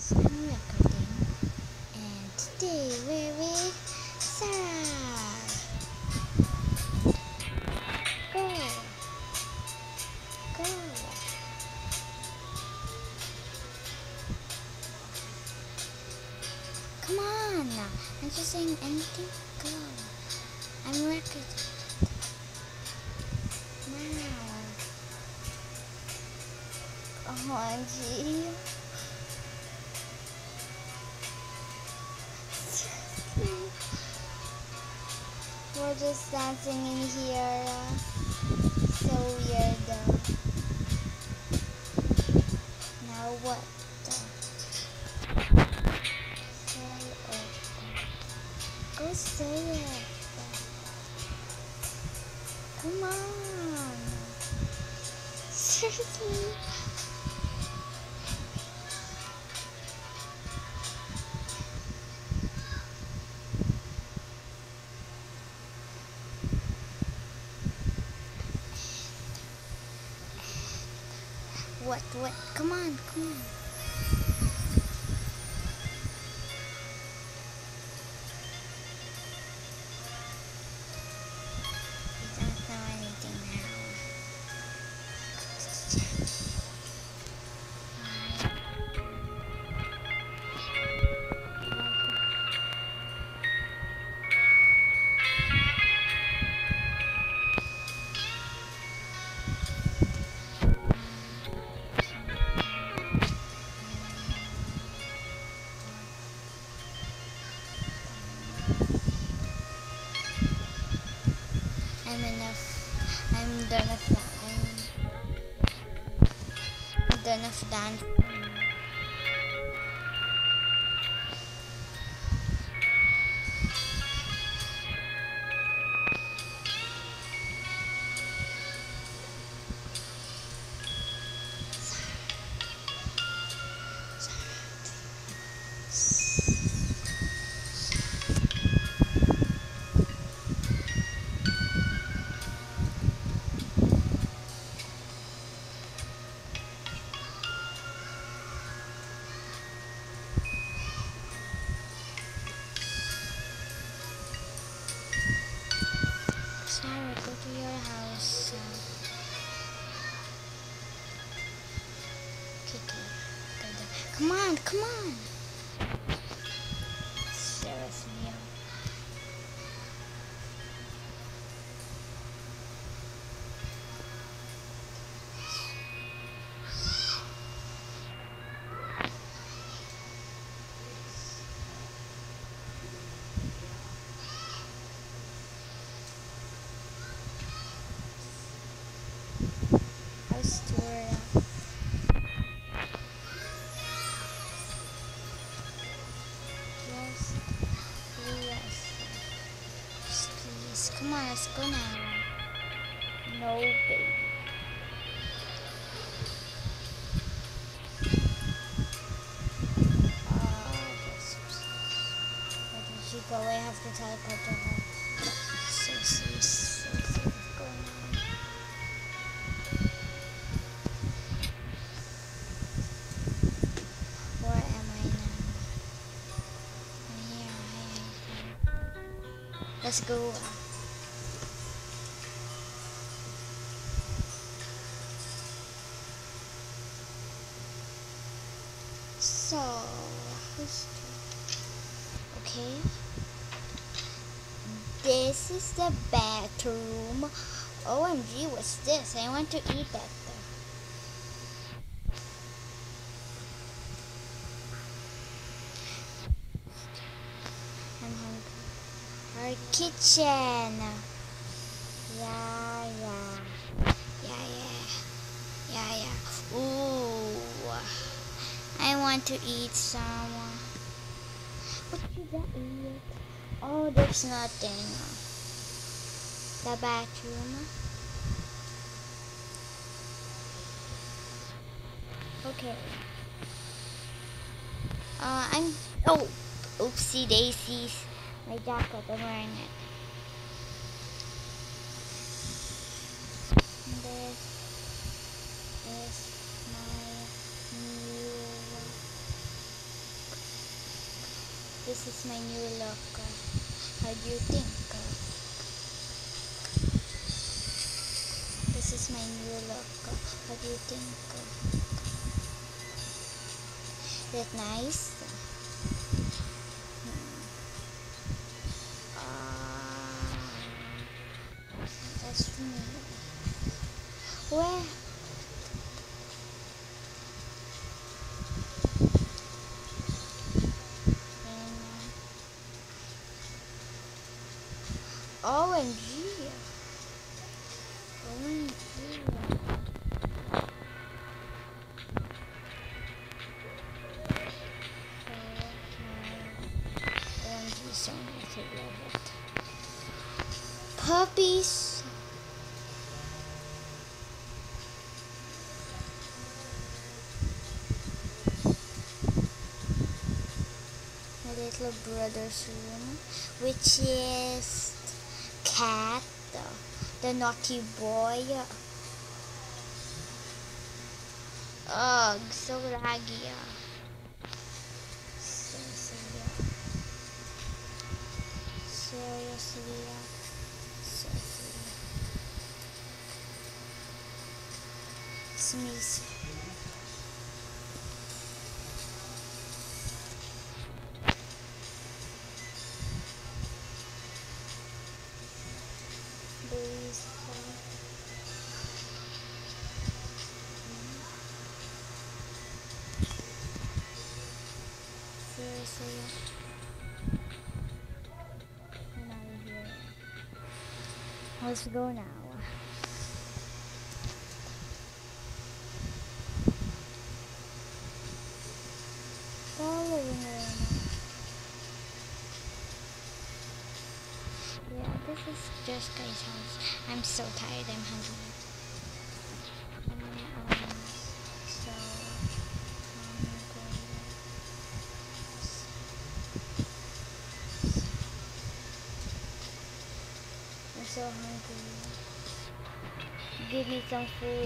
I'm recording, and today we're with Sarah. Go, go. Come on, I'm just saying anything. Go. I'm recording now. OMG. We're just dancing in here. So weird. Now what? Say it. Go say it. Come on. Seriously? What? Come on. We don't know anything now. I'm done of dance. Sarah, go to your house. Kiki, go there. Come on. Seriously. House tour. Yes, please. Come on, let's go now. No, baby. Where did she go? I have to teleport to her. So what's going on? Where am I now? I'm here. Let's go. So, okay. This is the bathroom. OMG, what's this? I want to eat that though. I'm hungry. Our kitchen. Yeah. Ooh. I want to eat some. What should I eat? Oh, there's nothing. The bathroom. Okay. Oopsie daisies. My jacket, I'm wearing it. This is my new this is my new look. How do you think? This is my new look. How do you think? Is that nice? That's me. Where? OMG. OMG. OMG, so much I love it. Puppies. My little brother's room, which is Cat, the naughty boy. Ugh, so laggy. Seriously. Sneeze. Let's go now. Yeah, this is just guys' house. I'm so tired. I'm hungry. So hungry. Give me some food.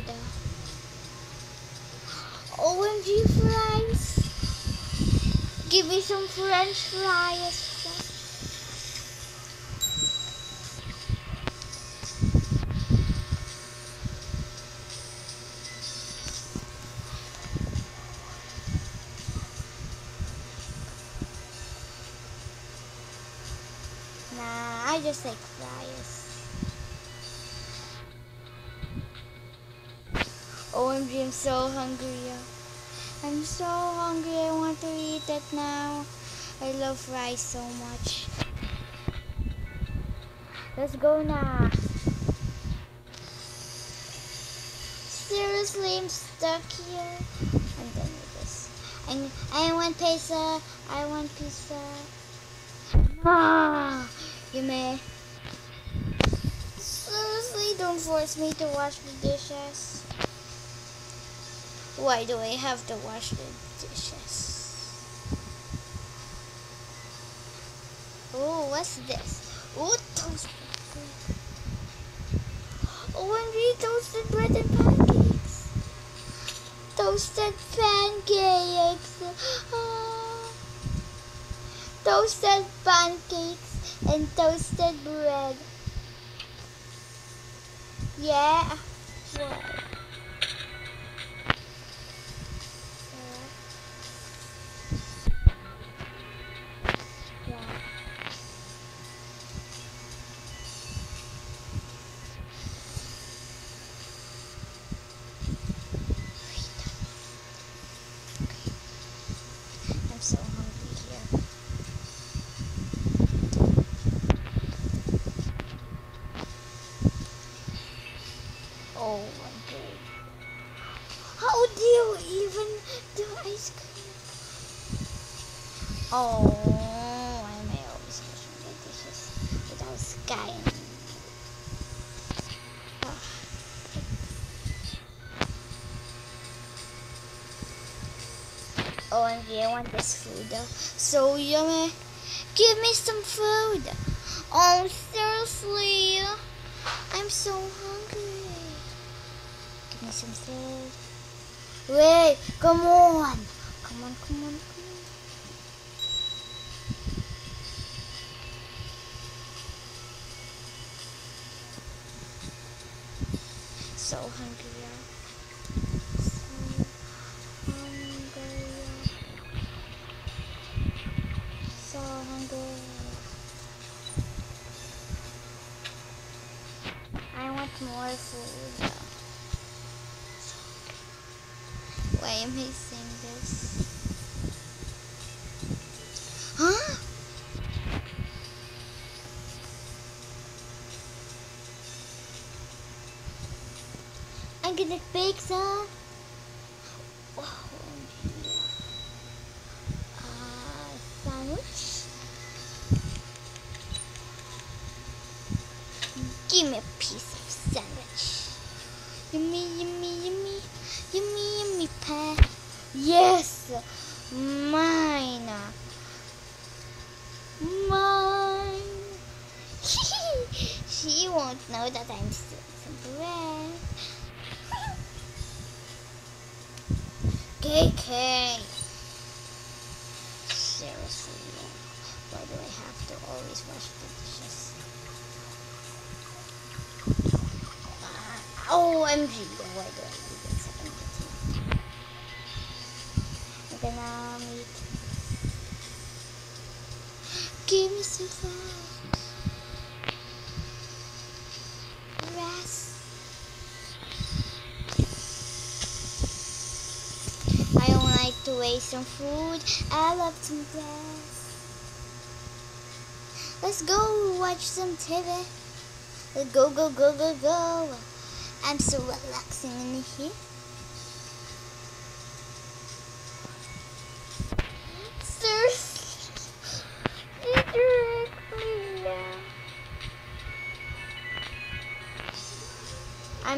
OMG fries. Give me some French fries. Nah, I just like fries. OMG, I'm so hungry. I'm so hungry. I want to eat it now. I love fries so much. Let's go now. Seriously, I'm stuck here. I'm done with this. I want pizza. I want pizza. Ah, you may. Seriously, don't force me to wash the dishes. Why do I have to wash the dishes? Oh, what's this? Oh, toasted bread. OMG, toasted bread and pancakes. Toasted pancakes. Toasted pancakes and toasted bread. Yeah. What? So hungry here. Oh my god. How do you even do ice cream? Oh, why am I always washing the dishes without skying? OMG, I want this food. So yummy. Give me some food. Oh, seriously. I'm so hungry. Give me some food. Wait, come on. Come on. so hungry. So hungry. So hungry. I want more food. Why am I saying this? Huh? I'm gonna bake some. Oh, sandwich. Give me a piece of sandwich. Yummy, yummy, yummy, yummy, yummy pie. Yes, mine, mine. She won't know that I'm stealing some bread. KK. Seriously, why do I have to always wash the dishes? OMG, why do I do this? I'm gonna meet. Give me some flowers. Rest. I don't like to waste some food. I love some grass. Let's go watch some TV. Let's go, go, go, go, go. I'm so relaxing in here. Seriously, I'm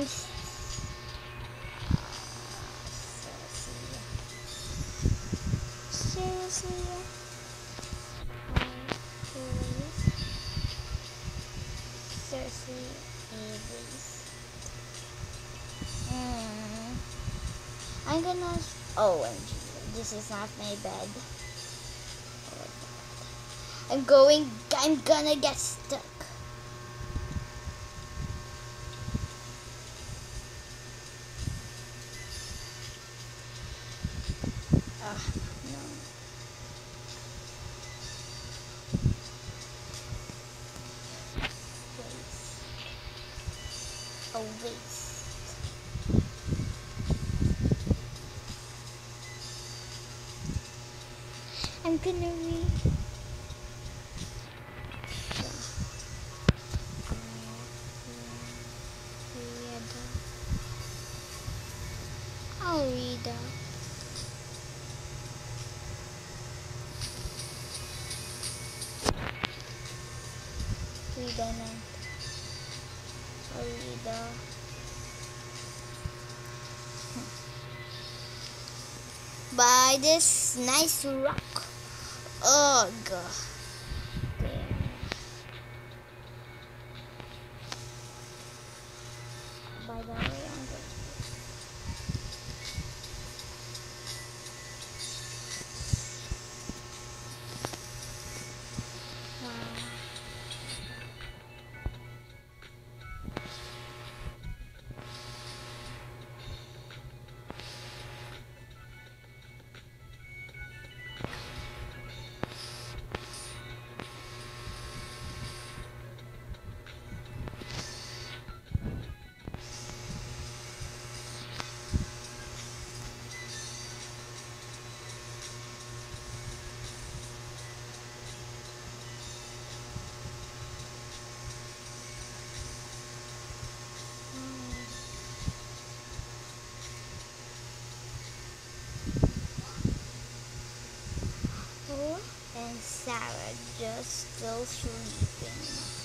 seriously. I'm gonna. OMG, this is not my bed. I'm gonna get stuck. No. Waste. I'm gonna read. I'll read that. Read that now. I'll read that. By this nice rock. Ugh. There. By the way, I'm good. And Sarah just still sleeping.